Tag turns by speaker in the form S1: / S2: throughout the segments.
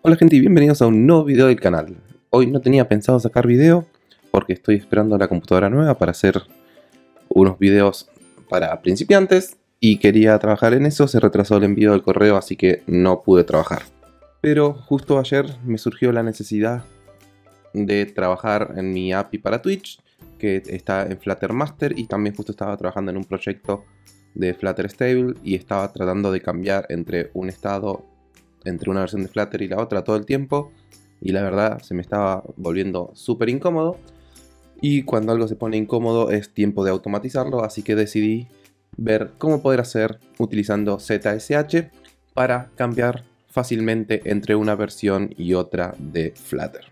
S1: Hola gente y bienvenidos a un nuevo video del canal. Hoy no tenía pensado sacar video porque estoy esperando la computadora nueva para hacer unos videos para principiantes y quería trabajar en eso. Se retrasó el envío del correo, así que no pude trabajar. Pero justo ayer me surgió la necesidad de trabajar en mi API para Twitch, que está en Flutter Master, y también justo estaba trabajando en un proyecto de Flutter Stable y estaba tratando de cambiar entre un estado, entre una versión de Flutter y la otra todo el tiempo, y la verdad se me estaba volviendo súper incómodo, y cuando algo se pone incómodo es tiempo de automatizarlo, así que decidí ver cómo poder hacer utilizando ZSH para cambiar fácilmente entre una versión y otra de Flutter.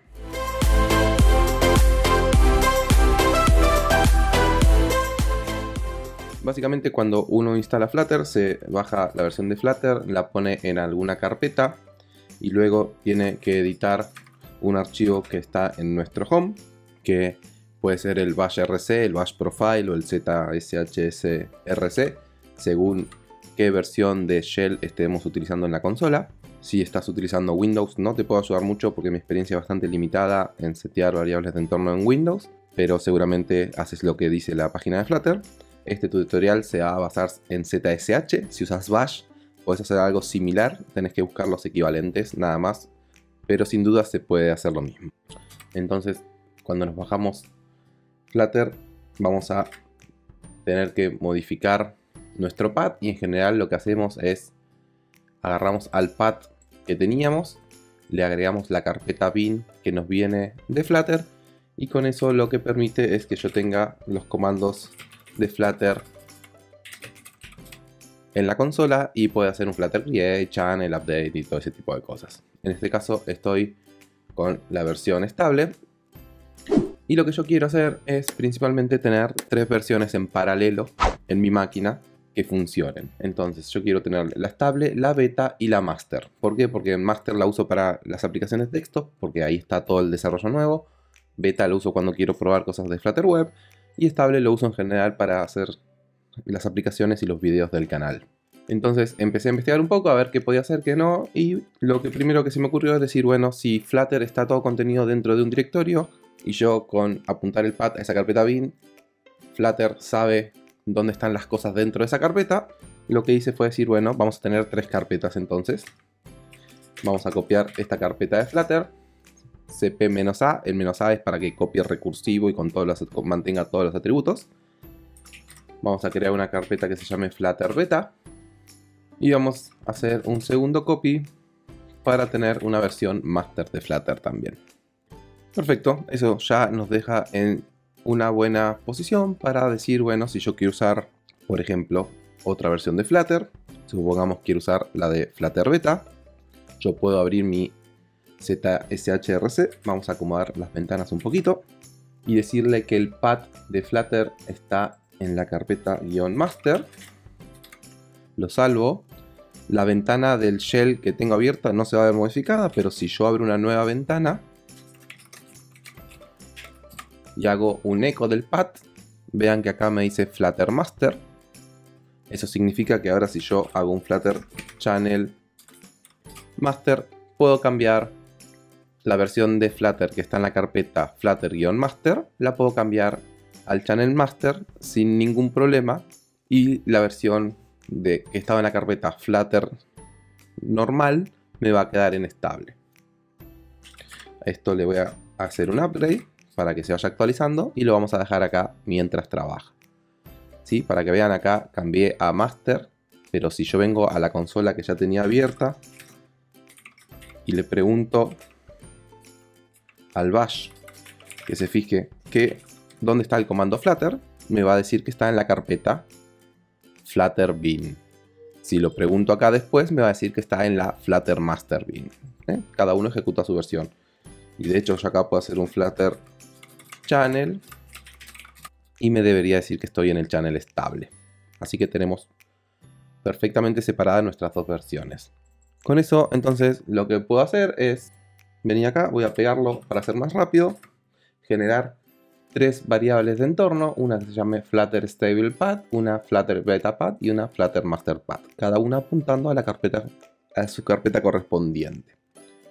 S1: Básicamente cuando uno instala Flutter se baja la versión de Flutter, la pone en alguna carpeta y luego tiene que editar un archivo que está en nuestro home, que puede ser el bash rc, el bash profile o el zshsrc, según qué versión de shell estemos utilizando en la consola. Si estás utilizando Windows no te puedo ayudar mucho porque mi experiencia es bastante limitada en setear variables de entorno en Windows, pero seguramente haces lo que dice la página de Flutter. Este tutorial se va a basar en ZSH. Si usas Bash puedes hacer algo similar, tenés que buscar los equivalentes nada más, pero sin duda se puede hacer lo mismo. Entonces cuando nos bajamos Flutter vamos a tener que modificar nuestro path, y en general lo que hacemos es agarramos al path que teníamos, le agregamos la carpeta bin que nos viene de Flutter, y con eso lo que permite es que yo tenga los comandos de Flutter en la consola y puede hacer un Flutter Create, Channel, Update y todo ese tipo de cosas. En este caso estoy con la versión estable y lo que yo quiero hacer es principalmente tener tres versiones en paralelo en mi máquina que funcionen. Entonces yo quiero tener la estable, la beta y la master. ¿Por qué? Porque en master la uso para las aplicaciones desktop, porque ahí está todo el desarrollo nuevo. Beta lo uso cuando quiero probar cosas de Flutter Web. Y estable lo uso en general para hacer las aplicaciones y los videos del canal. Entonces empecé a investigar un poco a ver qué podía hacer, qué no, y lo que primero que se me ocurrió es decir, bueno, si Flutter está todo contenido dentro de un directorio y yo con apuntar el path a esa carpeta bin, Flutter sabe dónde están las cosas dentro de esa carpeta, lo que hice fue decir, bueno, vamos a tener tres carpetas entonces. Vamos a copiar esta carpeta de Flutter, cp-a, el "-a" es para que copie recursivo y mantenga todos los atributos. Vamos a crear una carpeta que se llame Flutter Beta y vamos a hacer un segundo copy para tener una versión master de Flutter también. Perfecto, eso ya nos deja en una buena posición para decir, bueno, si yo quiero usar, por ejemplo, otra versión de Flutter, supongamos quiero usar la de Flutter Beta, yo puedo abrir mi ZSHRC, vamos a acomodar las ventanas un poquito y decirle que el path de Flutter está en la carpeta "-master", lo salvo, la ventana del shell que tengo abierta no se va a ver modificada, pero si yo abro una nueva ventana y hago un eco del path, vean que acá me dice Flutter Master. Eso significa que ahora si yo hago un Flutter Channel Master, puedo cambiar la versión de Flutter que está en la carpeta Flutter-Master, la puedo cambiar al Channel Master sin ningún problema, y la versión que estaba en la carpeta Flutter normal me va a quedar en estable. A esto le voy a hacer un upgrade para que se vaya actualizando y lo vamos a dejar acá mientras trabaja. ¿Sí? Para que vean, acá cambié a Master, pero si yo vengo a la consola que ya tenía abierta y le pregunto al bash que se fije dónde está el comando Flutter, me va a decir que está en la carpeta Flutter bin. Si lo pregunto acá después, me va a decir que está en la Flutter Master bin. Cada uno ejecuta su versión. Y de hecho yo acá puedo hacer un Flutter Channel y me debería decir que estoy en el channel estable. Así que tenemos perfectamente separadas nuestras dos versiones. Con eso entonces lo que puedo hacer es venir acá, voy a pegarlo para hacer más rápido, generar tres variables de entorno, una que se llame Flutter Stable Path, una Flutter Beta Path y una Flutter Master Path, cada una apuntando a la carpeta, a su carpeta correspondiente.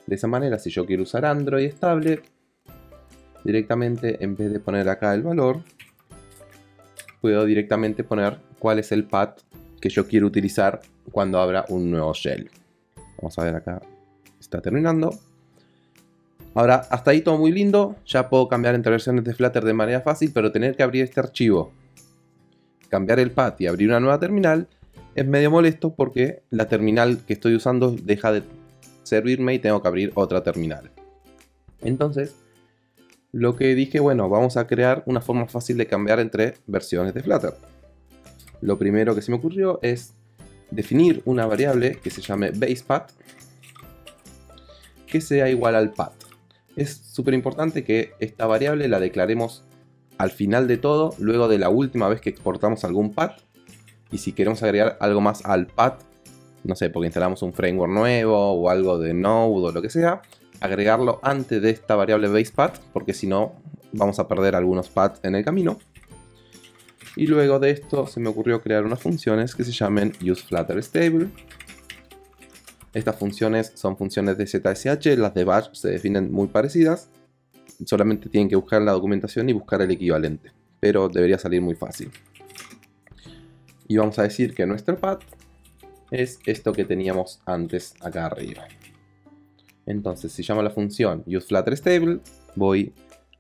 S1: De esa manera, si yo quiero usar Android estable, directamente en vez de poner acá el valor, puedo directamente poner cuál es el path que yo quiero utilizar cuando abra un nuevo shell. Vamos a ver acá, está terminando. Ahora, hasta ahí todo muy lindo, ya puedo cambiar entre versiones de Flutter de manera fácil, pero tener que abrir este archivo, cambiar el path y abrir una nueva terminal es medio molesto porque la terminal que estoy usando deja de servirme y tengo que abrir otra terminal. Entonces, lo que dije, bueno, vamos a crear una forma fácil de cambiar entre versiones de Flutter. Lo primero que se me ocurrió es definir una variable que se llame basePath que sea igual al path. Es súper importante que esta variable la declaremos al final de todo, luego de la última vez que exportamos algún path. Y si queremos agregar algo más al path, no sé, porque instalamos un framework nuevo o algo de Node o lo que sea, agregarlo antes de esta variable basePath, porque si no vamos a perder algunos paths en el camino. Y luego de esto se me ocurrió crear unas funciones que se llamen useFlutterStable. Estas funciones son funciones de ZSH, las de Bash se definen muy parecidas. Solamente tienen que buscar la documentación y buscar el equivalente, pero debería salir muy fácil. Y vamos a decir que nuestro path es esto que teníamos antes acá arriba. Entonces, si llamo la función useFlutterStable, voy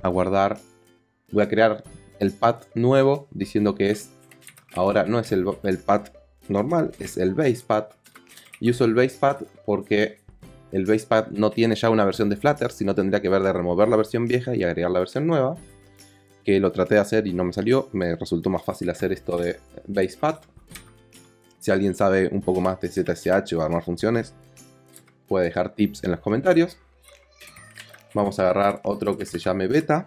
S1: a crear el path nuevo diciendo que es, ahora no es el path normal, es el basePath. Y uso el basePath porque el basePath no tiene ya una versión de Flutter, sino tendría que ver de remover la versión vieja y agregar la versión nueva. Que lo traté de hacer y no me salió, me resultó más fácil hacer esto de basePath. Si alguien sabe un poco más de ZSH o armar funciones, puede dejar tips en los comentarios. Vamos a agarrar otro que se llame beta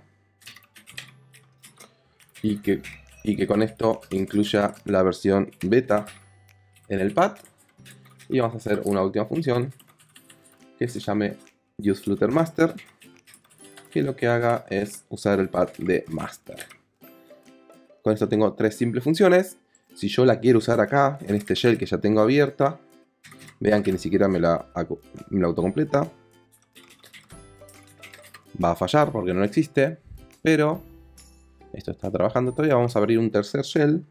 S1: y que con esto incluya la versión beta en el path. Y vamos a hacer una última función que se llame useFlutterMaster, que lo que haga es usar el path de master. Con esto tengo tres simples funciones. Si yo la quiero usar acá, en este shell que ya tengo abierta, vean que ni siquiera me la autocompleta. Va a fallar porque no existe, pero esto está trabajando todavía. Vamos a abrir un tercer shell.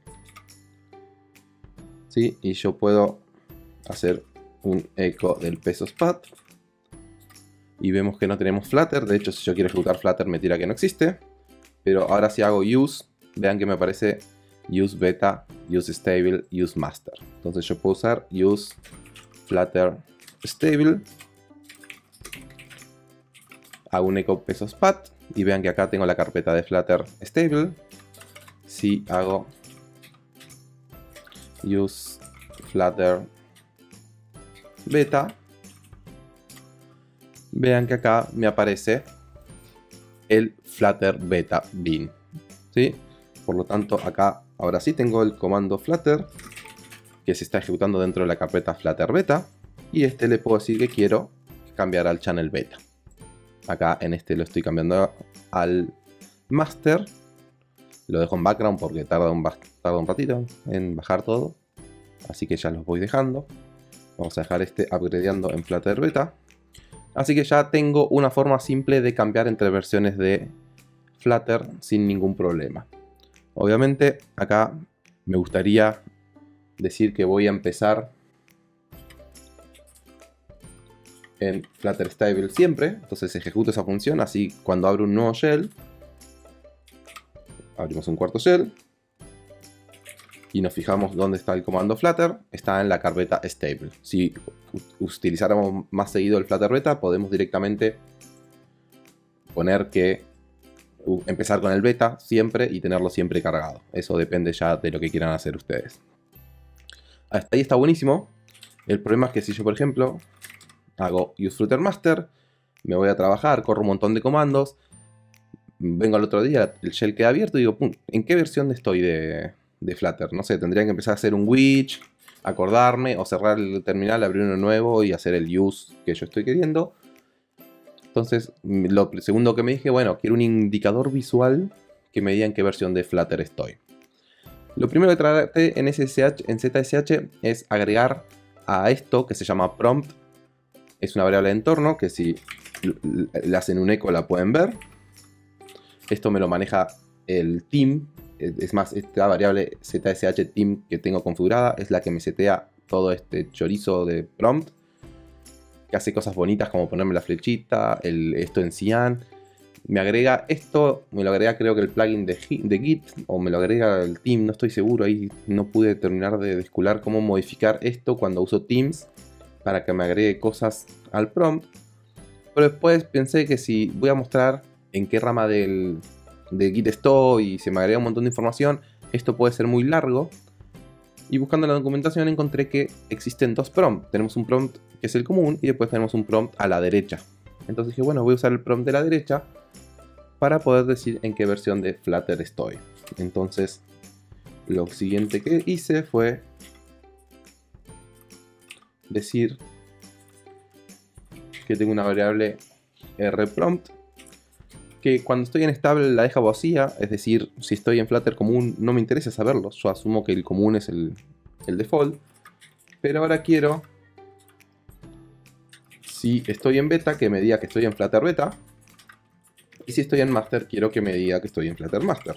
S1: ¿Sí? Y yo puedo hacer un echo del pesos_path. Y vemos que no tenemos Flutter. De hecho, si yo quiero ejecutar Flutter me tira que no existe. Pero ahora si hago use, vean que me aparece useBeta, useStable, useMaster. Entonces yo puedo usar useFlutterStable. Hago un echo pesos_path. Y vean que acá tengo la carpeta de FlutterStable. Si hago useFlutterBeta, vean que acá me aparece el Flutter Beta bin. ¿Sí? Por lo tanto, acá ahora sí tengo el comando Flutter que se está ejecutando dentro de la carpeta Flutter Beta. Y este le puedo decir que quiero cambiar al channel beta. Acá en este lo estoy cambiando al master. Lo dejo en background porque tarda un ratito en bajar todo. Así que ya los voy dejando. Vamos a dejar este upgradeando en Flutter Beta. Así que ya tengo una forma simple de cambiar entre versiones de Flutter sin ningún problema. Obviamente acá me gustaría decir que voy a empezar en FlutterStable siempre. Entonces ejecuto esa función, así cuando abro un nuevo shell, abrimos un cuarto shell y nos fijamos dónde está el comando Flutter. Está en la carpeta stable. Si utilizáramos más seguido el Flutter Beta, podemos directamente poner que empezar con el beta siempre y tenerlo siempre cargado. Eso depende ya de lo que quieran hacer ustedes. Hasta ahí está buenísimo. El problema es que si yo, por ejemplo, hago useFlutterMaster, me voy a trabajar, corro un montón de comandos, vengo al otro día, el shell queda abierto y digo, ¿en qué versión estoy de Flutter? No sé, tendría que empezar a hacer un which, acordarme, o cerrar el terminal, abrir uno nuevo y hacer el use que yo estoy queriendo. Entonces, lo segundo que me dije, bueno, quiero un indicador visual que me diga en qué versión de Flutter estoy. Lo primero que traté en ZSH es agregar a esto que se llama prompt es una variable de entorno que si le hacen un eco la pueden ver. Esto me lo maneja el team. Es más, esta variable zsh team que tengo configurada es la que me setea todo este chorizo de prompt, que hace cosas bonitas como ponerme la flechita, esto en cyan. Me agrega esto, me lo agrega creo que el plugin de Git, o me lo agrega el team, no estoy seguro, ahí no pude terminar de descular cómo modificar esto cuando uso Teams para que me agregue cosas al prompt. Pero después pensé que si voy a mostrar en qué rama de Git estoy y se me agrega un montón de información, esto puede ser muy largo. Y buscando la documentación encontré que existen dos prompts. Tenemos un prompt que es el común y después tenemos un prompt a la derecha. Entonces dije, bueno, voy a usar el prompt de la derecha para poder decir en qué versión de Flutter estoy. Entonces lo siguiente que hice fue decir que tengo una variable rPrompt que cuando estoy en estable la deja vacía, es decir, si estoy en Flutter común no me interesa saberlo, yo asumo que el común es el default, pero ahora quiero, si estoy en beta, que me diga que estoy en Flutter beta, y si estoy en master, quiero que me diga que estoy en Flutter master.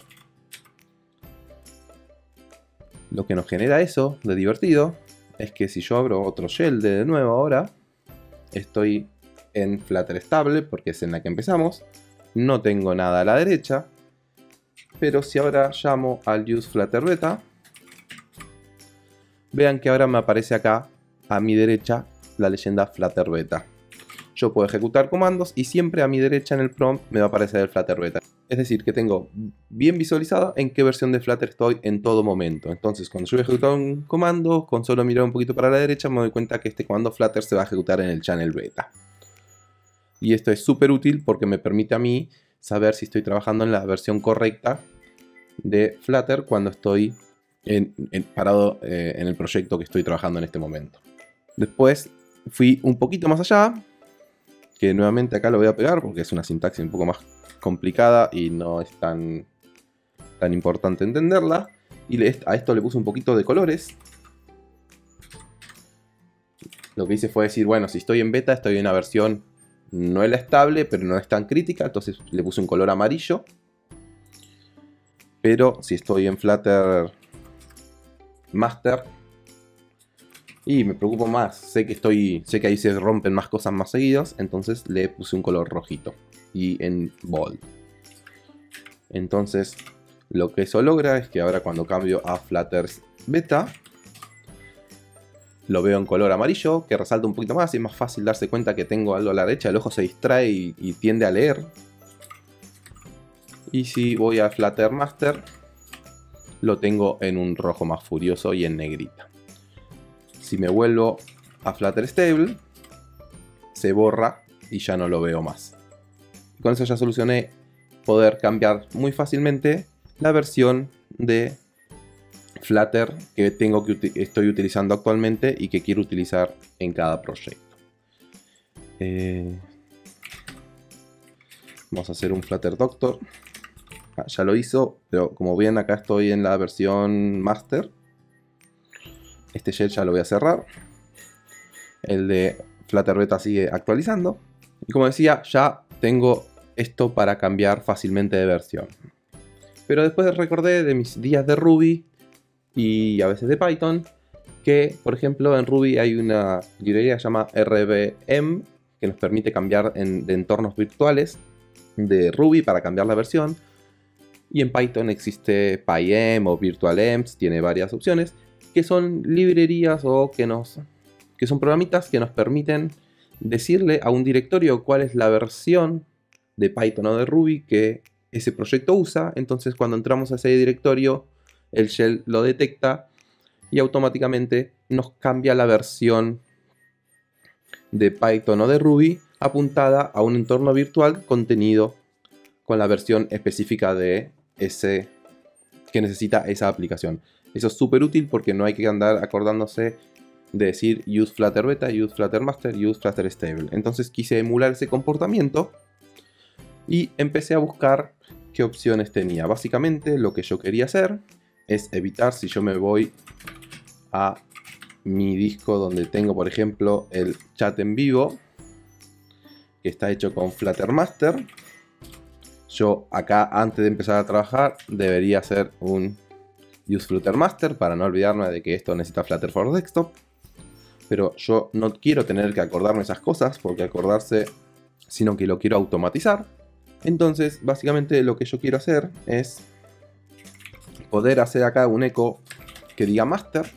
S1: Lo que nos genera eso de divertido es que si yo abro otro shell de nuevo ahora, estoy en Flutter estable porque es en la que empezamos. No tengo nada a la derecha, pero si ahora llamo al use Flutter beta, vean que ahora me aparece acá a mi derecha la leyenda Flutter beta. Yo puedo ejecutar comandos y siempre a mi derecha en el prompt me va a aparecer el Flutter beta. Es decir, que tengo bien visualizado en qué versión de Flutter estoy en todo momento. Entonces, cuando yo voy a ejecutar un comando, con solo mirar un poquito para la derecha, me doy cuenta que este comando Flutter se va a ejecutar en el channel beta. Y esto es súper útil porque me permite a mí saber si estoy trabajando en la versión correcta de Flutter cuando estoy parado en el proyecto que estoy trabajando en este momento. Después fui un poquito más allá, que nuevamente acá lo voy a pegar porque es una sintaxis un poco más complicada y no es tan importante entenderla. Y a esto le puse un poquito de colores. Lo que hice fue decir, bueno, si estoy en beta, estoy en una versión no es la estable, pero no es tan crítica, entonces le puse un color amarillo. Pero si estoy en Flutter Master y me preocupo más, sé que ahí se rompen más cosas más seguidos, entonces le puse un color rojito y en bold. Entonces lo que eso logra es que ahora cuando cambio a Flutter Beta lo veo en color amarillo, que resalta un poquito más y es más fácil darse cuenta que tengo algo a la derecha, el ojo se distrae y tiende a leer. Y si voy a Flutter Master, lo tengo en un rojo más furioso y en negrita. Si me vuelvo a Flutter Stable, se borra y ya no lo veo más. Y con eso ya solucioné poder cambiar muy fácilmente la versión de Flutter que estoy utilizando actualmente y que quiero utilizar en cada proyecto. Vamos a hacer un Flutter Doctor. Ya lo hizo, pero como ven acá estoy en la versión Master. Este shell ya lo voy a cerrar. El de Flutter Beta sigue actualizando. Y como decía, ya tengo esto para cambiar fácilmente de versión. Pero después recordé de mis días de Ruby y a veces de Python, que por ejemplo en Ruby hay una librería que se llama RVM, que nos permite cambiar de entornos virtuales de Ruby para cambiar la versión. Y en Python existe PyEm o VirtualEmps, tiene varias opciones, que son librerías o que son programitas que nos permiten decirle a un directorio cuál es la versión de Python o de Ruby que ese proyecto usa. Entonces cuando entramos a ese directorio, el shell lo detecta y automáticamente nos cambia la versión de Python o de Ruby apuntada a un entorno virtual contenido con la versión específica de ese que necesita esa aplicación. Eso es súper útil porque no hay que andar acordándose de decir use Flutter Beta, use Flutter Master, use Flutter Stable. Entonces quise emular ese comportamiento y empecé a buscar qué opciones tenía. Básicamente lo que yo quería hacer es evitar, si yo me voy a mi disco donde tengo por ejemplo el chat en vivo, que está hecho con Flutter Master. Yo acá, antes de empezar a trabajar, debería hacer un use Flutter Master para no olvidarme de que esto necesita Flutter for Desktop. Pero yo no quiero tener que acordarme esas cosas, porque acordarse, sino que lo quiero automatizar. Entonces, básicamente lo que yo quiero hacer es poder hacer acá un eco que diga master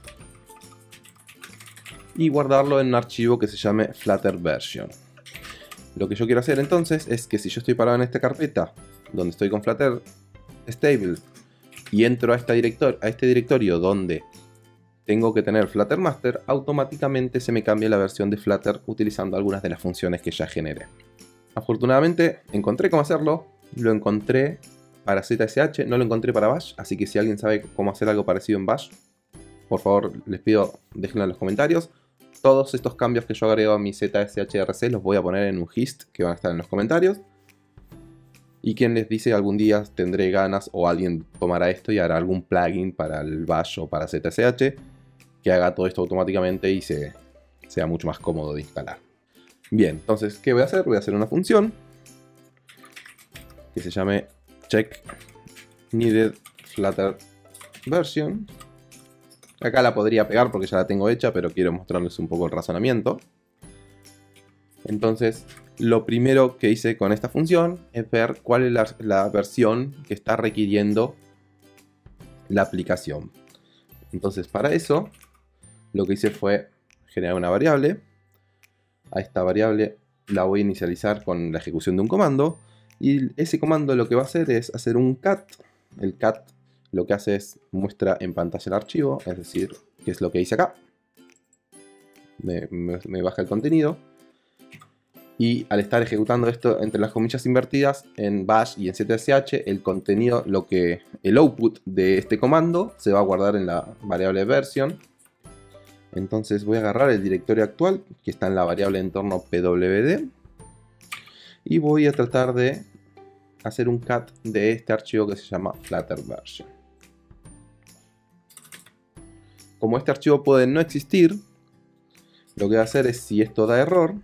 S1: y guardarlo en un archivo que se llame Flutter Version. Lo que yo quiero hacer entonces es que si yo estoy parado en esta carpeta donde estoy con Flutter Stable y entro a este directorio donde tengo que tener Flutter Master, automáticamente se me cambia la versión de Flutter utilizando algunas de las funciones que ya generé. Afortunadamente encontré cómo hacerlo, lo encontré para ZSH, no lo encontré para Bash, así que si alguien sabe cómo hacer algo parecido en Bash, por favor les pido déjenlo en los comentarios. Todos estos cambios que yo agrego a mi ZSHRC los voy a poner en un gist que van a estar en los comentarios. Y quien les dice algún día tendré ganas o alguien tomará esto y hará algún plugin para el Bash o para ZSH que haga todo esto automáticamente y sea mucho más cómodo de instalar. Bien, entonces, ¿qué voy a hacer? Voy a hacer una función que se llame check needed Flutter version. Acá la podría pegar porque ya la tengo hecha, pero quiero mostrarles un poco el razonamiento. Entonces, lo primero que hice con esta función es ver cuál es la versión que está requiriendo la aplicación. Entonces, para eso, lo que hice fue generar una variable. A esta variable la voy a inicializar con la ejecución de un comando. Y ese comando lo que va a hacer es hacer un cat. El cat lo que hace es muestra en pantalla el archivo, es decir, que es lo que hice acá. Me baja el contenido. Y al estar ejecutando esto entre las comillas invertidas en Bash y en ZSH, el contenido, el output de este comando se va a guardar en la variable version. Entonces voy a agarrar el directorio actual que está en la variable entorno pwd y voy a tratar de hacer un cat de este archivo que se llama Flutter Version. Como este archivo puede no existir, lo que voy a hacer es, si esto da error,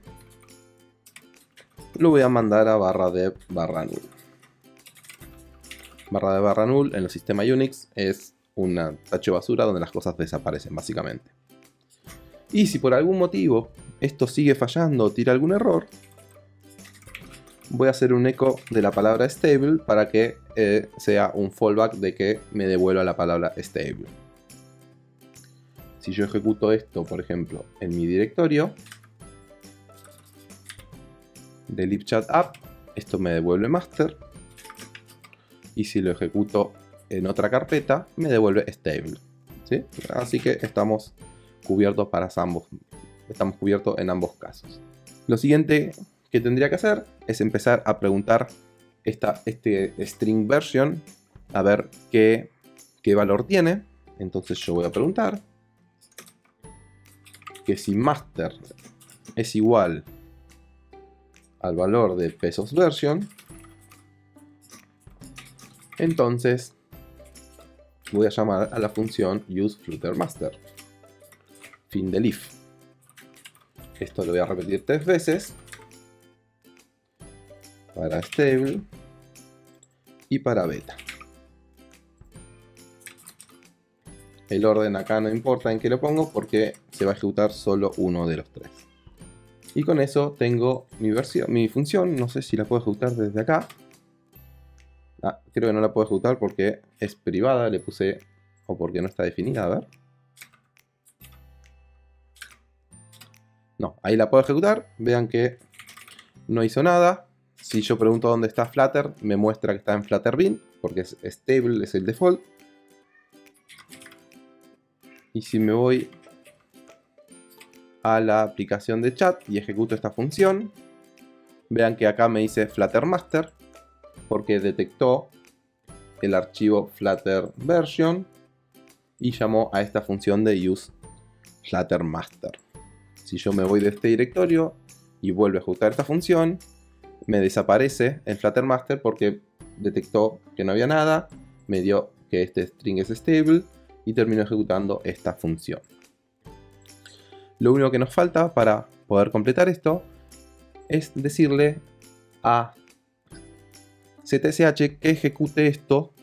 S1: lo voy a mandar a /dev /null. /dev /null en el sistema Unix es una tacho de basura donde las cosas desaparecen básicamente. Y si por algún motivo esto sigue fallando o tira algún error, voy a hacer un eco de la palabra stable para que sea un fallback de que me devuelva la palabra stable. Si yo ejecuto esto, por ejemplo, en mi directorio de libchat app, esto me devuelve master. Y si lo ejecuto en otra carpeta, me devuelve stable. ¿Sí? Así que estamos cubiertos estamos cubiertos en ambos casos. Lo siguiente que tendría que hacer es empezar a preguntar este string version a ver qué valor tiene. Entonces yo voy a preguntar que si master es igual al valor de pesos version, entonces voy a llamar a la función useFlutterMaster. Fin del if. Esto lo voy a repetir 3 veces para stable y para beta. El orden acá no importa en qué lo pongo porque se va a ejecutar solo uno de los 3. Y con eso tengo mi función. No sé si la puedo ejecutar desde acá. Creo que no la puedo ejecutar porque es privada. Le puse, o porque no está definida. A ver. No, ahí la puedo ejecutar. Vean que no hizo nada. Si yo pregunto dónde está Flutter, me muestra que está en Flutter bin, porque es stable, es el default. Y si me voy a la aplicación de chat y ejecuto esta función, vean que acá me dice Flutter Master, porque detectó el archivo Flutter Version y llamó a esta función de use Flutter Master. Si yo me voy de este directorio y vuelvo a ejecutar esta función, me desaparece el Flutter Master porque detectó que no había nada, me dio que este string es stable y terminó ejecutando esta función. Lo único que nos falta para poder completar esto es decirle a ZSH que ejecute esto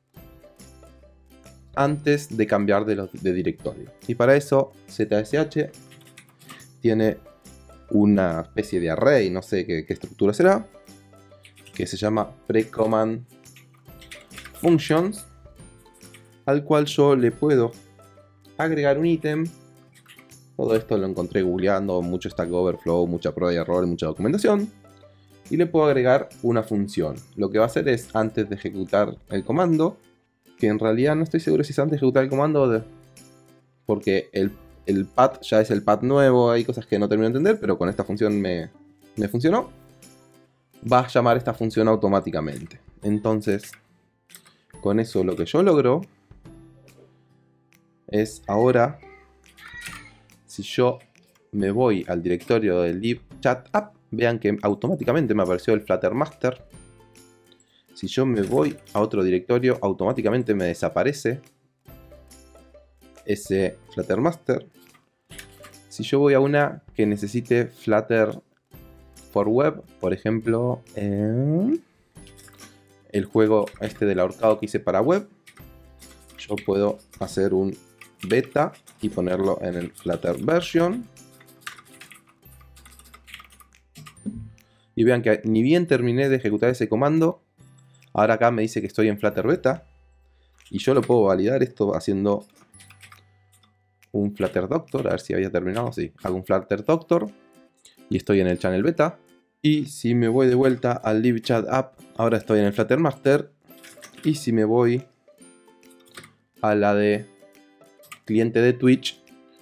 S1: antes de cambiar de directorio. Y para eso ZSH tiene una especie de array, no sé qué estructura será, que se llama precommand functions, al cual yo le puedo agregar un ítem. Todo esto lo encontré googleando, mucho Stack Overflow, mucha prueba y error, mucha documentación. Y le puedo agregar una función. Lo que va a hacer es, antes de ejecutar el comando, que en realidad no estoy seguro si es antes de ejecutar el comando, porque el path ya es el path nuevo, hay cosas que no termino de entender, pero con esta función me funcionó. Va a llamar esta función automáticamente. Entonces, con eso lo que yo logro es ahora, si yo me voy al directorio del libchat_app, vean que automáticamente me apareció el Flutter Master. Si yo me voy a otro directorio, automáticamente me desaparece ese Flutter Master. Si yo voy a una que necesite Flutter for Web, por ejemplo, el juego este del ahorcado que hice para web, yo puedo hacer un beta y ponerlo en el Flutter version. Y vean que ni bien terminé de ejecutar ese comando, ahora acá me dice que estoy en Flutter beta. Y yo lo puedo validar esto haciendo un Flutter Doctor. A ver si había terminado. Sí, hago un Flutter Doctor. Y estoy en el channel beta. Y si me voy de vuelta al libchat_app, ahora estoy en el Flutter Master. Y si me voy a la de cliente de Twitch,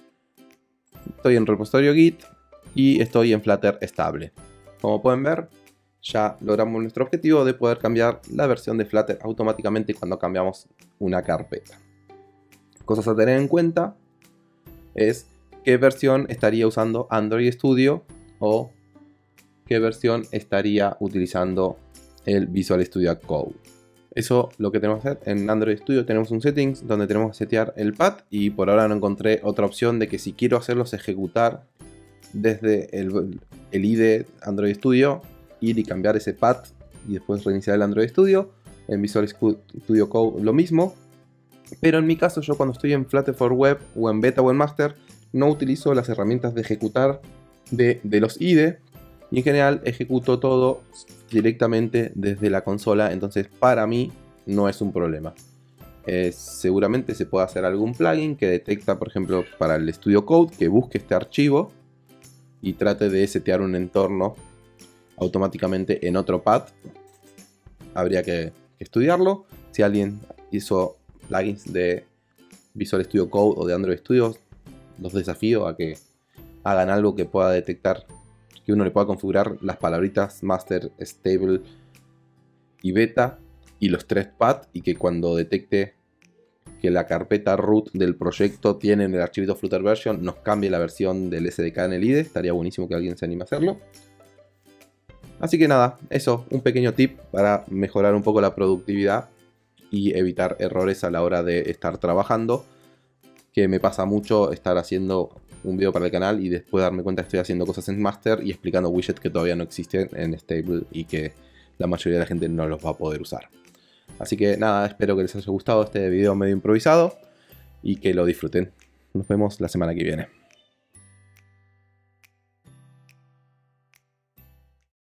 S1: estoy en repositorio Git y estoy en Flutter estable. Como pueden ver, ya logramos nuestro objetivo de poder cambiar la versión de Flutter automáticamente cuando cambiamos una carpeta. Cosas a tener en cuenta es qué versión estaría usando Android Studio o qué versión estaría utilizando el Visual Studio Code. Eso lo que tenemos que hacer en Android Studio. Tenemos un settings donde tenemos que setear el path, y por ahora no encontré otra opción de que si quiero hacerlos ejecutar desde el IDE Android Studio, ir y cambiar ese path y después reiniciar el Android Studio. En Visual Studio Code lo mismo, pero en mi caso, yo cuando estoy en Flutter for Web o en beta o en master, no utilizo las herramientas de ejecutar de los IDE, y en general ejecuto todo directamente desde la consola. Entonces para mí no es un problema. Seguramente se puede hacer algún plugin que detecta, por ejemplo, para el Studio Code, que busque este archivo y trate de setear un entorno automáticamente en otro path. Habría que estudiarlo. Si alguien hizo plugins de Visual Studio Code o de Android Studio, los desafío a que hagan algo que pueda detectar, que uno le pueda configurar las palabritas master, stable y beta y los tres paths, y que cuando detecte que la carpeta root del proyecto tiene en el archivito Flutter version, nos cambie la versión del SDK en el IDE. Estaría buenísimo que alguien se anime a hacerlo. Así que nada, eso, un pequeño tip para mejorar un poco la productividad y evitar errores a la hora de estar trabajando, que me pasa mucho estar haciendo un video para el canal y después darme cuenta que estoy haciendo cosas en master y explicando widgets que todavía no existen en stable y que la mayoría de la gente no los va a poder usar. Así que nada, espero que les haya gustado este video medio improvisado y que lo disfruten. Nos vemos la semana que viene.